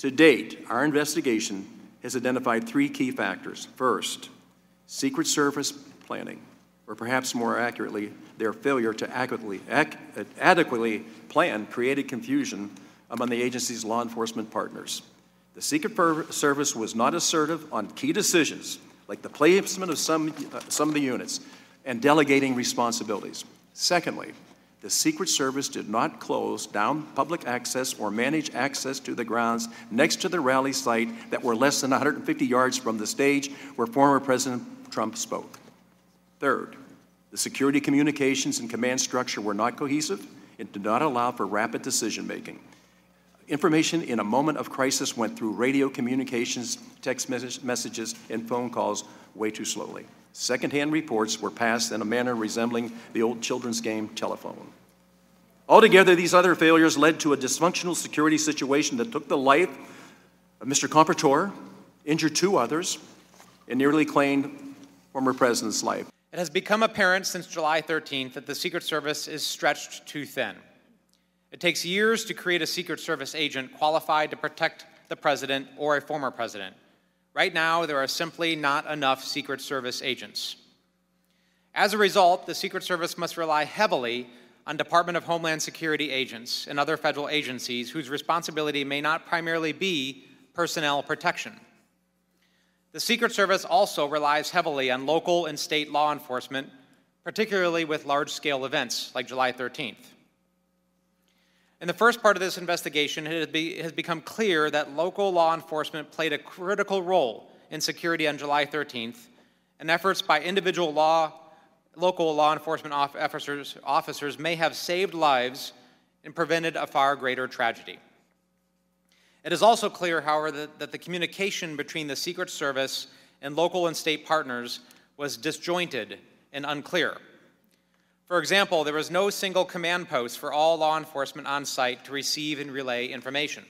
To date, our investigation has identified three key factors. First, Secret Service planning, or perhaps more accurately, their failure to adequately plan created confusion among the agency's law enforcement partners. The Secret Service was not assertive on key decisions, like the placement of some of the units and delegating responsibilities. Secondly, the Secret Service did not close down public access or manage access to the grounds next to the rally site that were less than 150 yards from the stage where former President Trump spoke. Third, the security communications and command structure were not cohesive and did not allow for rapid decision-making. Information in a moment of crisis went through radio communications, text messages, and phone calls way too slowly. Second-hand reports were passed in a manner resembling the old children's game telephone. Altogether, these other failures led to a dysfunctional security situation that took the life of Mr. Comperatore, injured two others, and nearly claimed former president's life. It has become apparent since July 13th that the Secret Service is stretched too thin. It takes years to create a Secret Service agent qualified to protect the president or a former president. Right now, there are simply not enough Secret Service agents. As a result, the Secret Service must rely heavily on Department of Homeland Security agents and other federal agencies whose responsibility may not primarily be personnel protection. The Secret Service also relies heavily on local and state law enforcement, particularly with large-scale events like July 13th. In the first part of this investigation, it has become clear that local law enforcement played a critical role in security on July 13th, and efforts by individual local law enforcement officers may have saved lives and prevented a far greater tragedy. It is also clear, however, that the communication between the Secret Service and local and state partners was disjointed and unclear. For example, there was no single command post for all law enforcement on site to receive and relay information.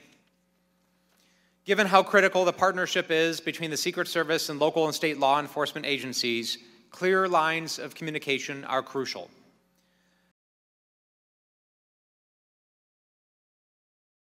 Given how critical the partnership is between the Secret Service and local and state law enforcement agencies, clear lines of communication are crucial.